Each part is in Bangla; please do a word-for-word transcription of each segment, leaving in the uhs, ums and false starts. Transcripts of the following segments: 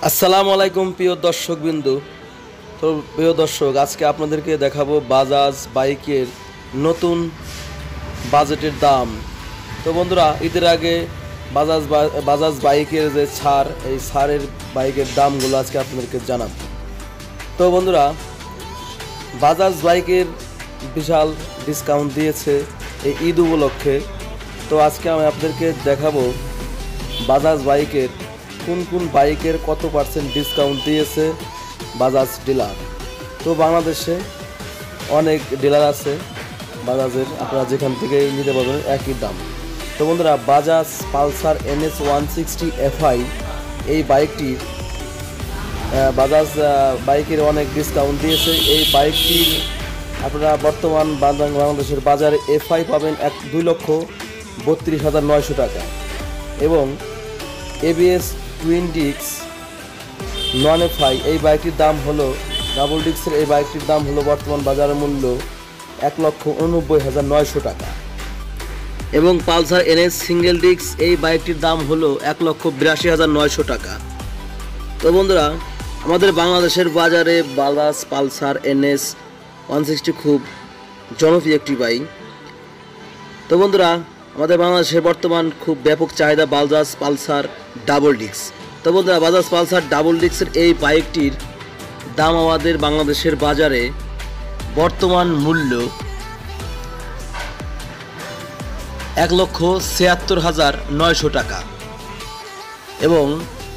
আসসালামু আলাইকুম প্রিয় দর্শকবৃন্দু। তো প্রিয় দর্শক, আজকে আপনাদেরকে দেখাবো বাজাজ বাইকের নতুন বাজেটের দাম। তো বন্ধুরা, ঈদের আগে বাজাজ বাজাজ বাইকের যে ছাড়, এই ছাড়ের বাইকের দামগুলো আজকে আপনাদেরকে জানাবো। তো বন্ধুরা, বাজাজ বাইকের বিশাল ডিসকাউন্ট দিয়েছে এই ঈদ উপলক্ষে। তো আজকে আমি আপনাদেরকে দেখাবো বাজাজ বাইকের কোন কোন বাইকের কত পার্সেন্ট ডিসকাউন্ট দিয়েছে বাজাজ ডিলার। তো বাংলাদেশে অনেক ডিলার আছে বাজাজের, আপনারা যেখান থেকেই নিতে পারবেন একই দাম। তো বন্ধুরা, Bajaj Pulsar N S one sixty F I এই বাইকটির বাজাজ বাইকের অনেক ডিসকাউন্ট দিয়েছে। এই বাইকটির আপনারা বর্তমান বাংলাদেশের বাজারে এফ আই পাবেন এক দুই লক্ষ বত্রিশ হাজার নয়শো টাকা, এবং এবিএস টুইন ডিক্স নন এফ আই এই বাইকটির দাম হলো, ডাবল ডিক্সের এই বাইকটির দাম হলো বর্তমান বাজারের মূল্য এক লক্ষ উননব্বই হাজার নয়শো টাকা, এবং পালসার এনএস সিঙ্গেল ডিক্স এই বাইকটির দাম হলো এক লক্ষ বিরাশি হাজার নয়শো টাকা। তো বন্ধুরা, আমাদের বাংলাদেশের বাজারে Bajaj Pulsar NS one sixty খুব জনপ্রিয় একটি বাইক। তো বন্ধুরা, আমাদের বাংলাদেশের বর্তমান খুব ব্যাপক চাহিদা বাজাজ পালসার ডাবল ডিক্স। তো বন্ধুরা, বাজাজ পালসার ডাবল ডিক্সের এই বাইকটির দাম আমাদের বাংলাদেশের বাজারে বর্তমান মূল্য এক লক্ষ ছিয়াত্তর হাজার নয়শো টাকা, এবং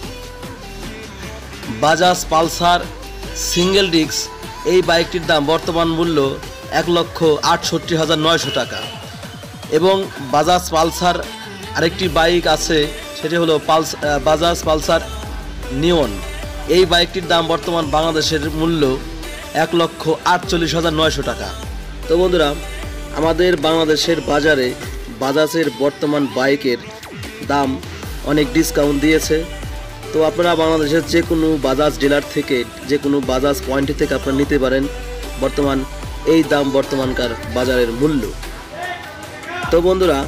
বাজাজ পালসার সিঙ্গেল ডিক্স এই বাইকটির দাম বর্তমান মূল্য এক লক্ষ আটষট্টি হাজার নয়শো টাকা, এবং বাজাজ পালসার আরেকটি বাইক আছে, সেটি হলো পালস বাজাজ পালসার নিয়ন এই বাইকটির দাম বর্তমান বাংলাদেশের মূল্য এক লক্ষ আটচল্লিশ হাজার নয়শো টাকা। তো বন্ধুরা, আমাদের বাংলাদেশের বাজারে বাজাজের বর্তমান বাইকের দাম অনেক ডিসকাউন্ট দিয়েছে। তো আপনারা বাংলাদেশের যে কোনো বাজাজ ডিলার থেকে, যে কোনো বাজাজ পয়েন্ট থেকে আপনারা নিতে পারেন বর্তমান এই দাম বর্তমানকার বাজারের মূল্য। তো বন্ধুরা,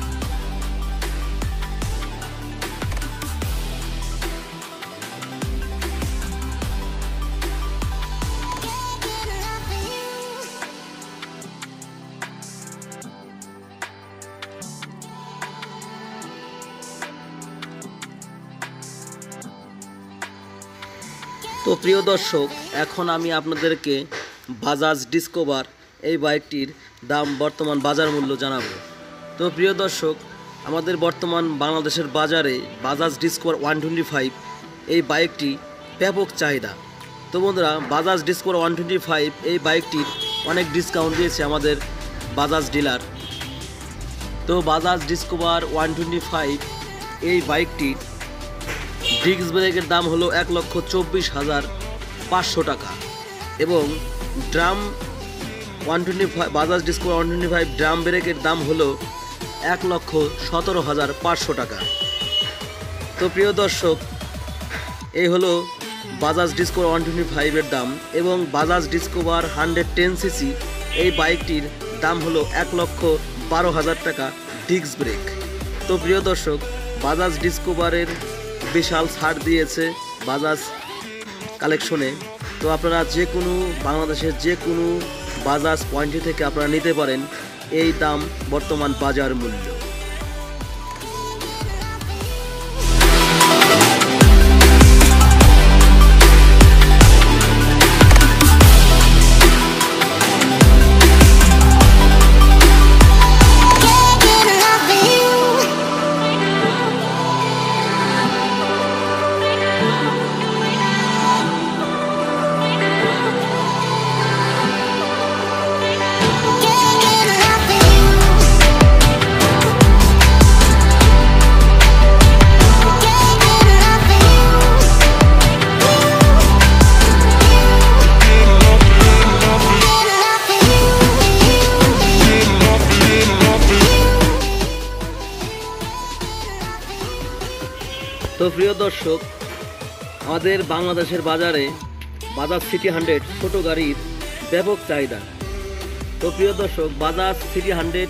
তো প্রিয় দর্শক, এখন আমি আপনাদেরকে বাজাজ ডিসকভার এই বাইকটির দাম বর্তমান বাজার মূল্য জানাবো। তো প্রিয় দর্শক, আমাদের বর্তমান বাংলাদেশের বাজারে Bajaj Discover one twenty five এই বাইকটি ব্যাপক চাহিদা। তো বন্ধুরা, Bajaj Discover one twenty five এই বাইকটির অনেক ডিসকাউন্ট দিয়েছে আমাদের বাজাজ ডিলার। তো Bajaj Discover one twenty five এই বাইকটির ডিস্ক ব্রেকের দাম হলো এক লক্ষ চব্বিশ হাজার পাঁচশো টাকা, এবং drum one twenty five Bajaj Discover one twenty five drum ব্রেকের দাম হলো এক লক্ষ সতেরো হাজার পাঁচশো টাকা। তো প্রিয় দর্শক, এই হলো বাজাজ ডিসকভার ওয়ান টোয়েন্টি ফাইভের দাম, এবং Bajaj Discover hundred ten CC এই বাইকটির দাম হলো এক লক্ষ বারো হাজার টাকা ডিস্ক ব্রেক। তো প্রিয় দর্শক, বাজাজ ডিসকভারের বিশাল ছাড় দিয়েছে বাজাজ কালেকশনে। তো আপনারা যে কোনো বাংলাদেশের যে কোনো বাজাজ পয়েন্ট থেকে আপনারা নিতে পারেন এই দাম বর্তমান বাজার মূল্য। তো প্রিয় দর্শক, আমাদের বাংলাদেশের বাজারে বাজাজ সিটি হান্ড্রেড ছোটো গাড়ির ব্যাপক চাহিদা। তো প্রিয় দর্শক, Bajaj CT hundred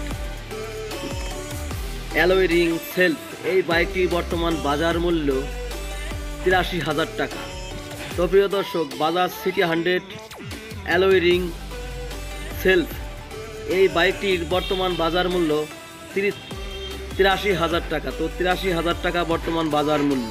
alloy ring self এই বাইকটি বর্তমান বাজার মূল্য তিরাশি হাজার টাকা। তো প্রিয় দর্শক, Bajaj CT hundred alloy ring self এই বাইকটির বর্তমান বাজার মূল্য তিরিশ তিরাশি হাজার টাকা। তো তিরাশি হাজার টাকা বর্তমান বাজার মূল্য।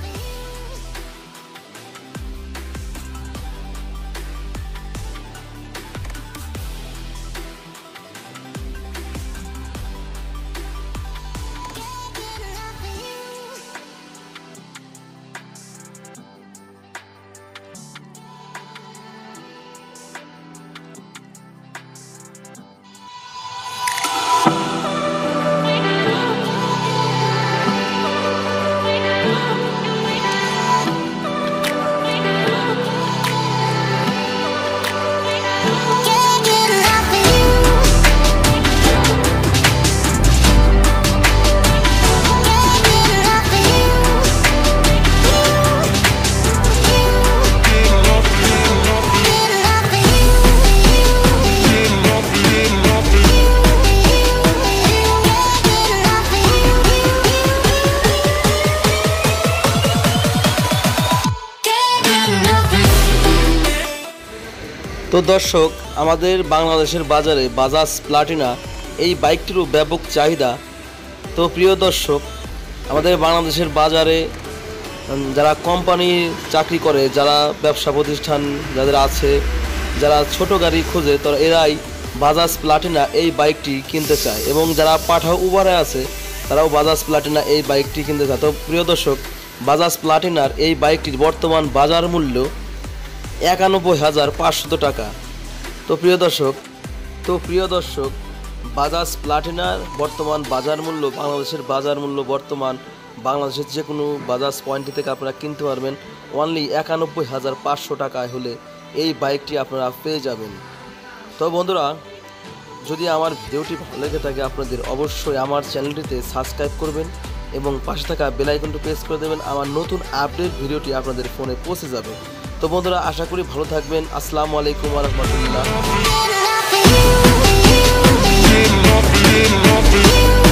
তো দর্শক, আমাদের বাংলাদেশের বাজারে বাজাজ প্লাটিনা এই বাইকটিরও ব্যাপক চাহিদা। তো প্রিয় দর্শক, আমাদের বাংলাদেশের বাজারে যারা কোম্পানির চাকরি করে, যারা ব্যবসা প্রতিষ্ঠান যাদের আছে, যারা ছোট গাড়ি খোঁজে, তো এরাই বাজাজ প্লাটিনা এই বাইকটি কিনতে চায়, এবং যারা পাঠাও উবারে আছে তারাও বাজাজ প্লাটিনা এই বাইকটি কিনতে চায়। তো প্রিয় দর্শক, বাজাজ প্লাটিনার এই বাইকটির বর্তমান বাজার মূল্য একানব্বই হাজার পাঁচশত টাকা। তো প্রিয় দর্শক তো প্রিয় দর্শক বাজাজ প্লাটিনার বর্তমান বাজার মূল্য, বাংলাদেশের বাজার মূল্য বর্তমান বাংলাদেশের যে কোনো বাজাজ পয়েন্ট থেকে আপনারা কিনতে পারবেন অনলি একানব্বই হাজার পাঁচশো টাকায় হলে এই বাইকটি আপনারা পেয়ে যাবেন। তো বন্ধুরা, যদি আমার ভিডিওটি ভালো লেগে থাকে আপনাদের অবশ্যই আমার চ্যানেলটিতে সাবস্ক্রাইব করবেন এবং পাশে থাকা বেল আইকনটি প্রেস করে দেবেন। আমার নতুন আপডেট ভিডিওটি আপনাদের ফোনে পৌঁছে যাবে। তো বন্ধুরা, আশা করি ভালো থাকবেন। আসসালামু আলাইকুম ওয়া রাহমাতুল্লাহ।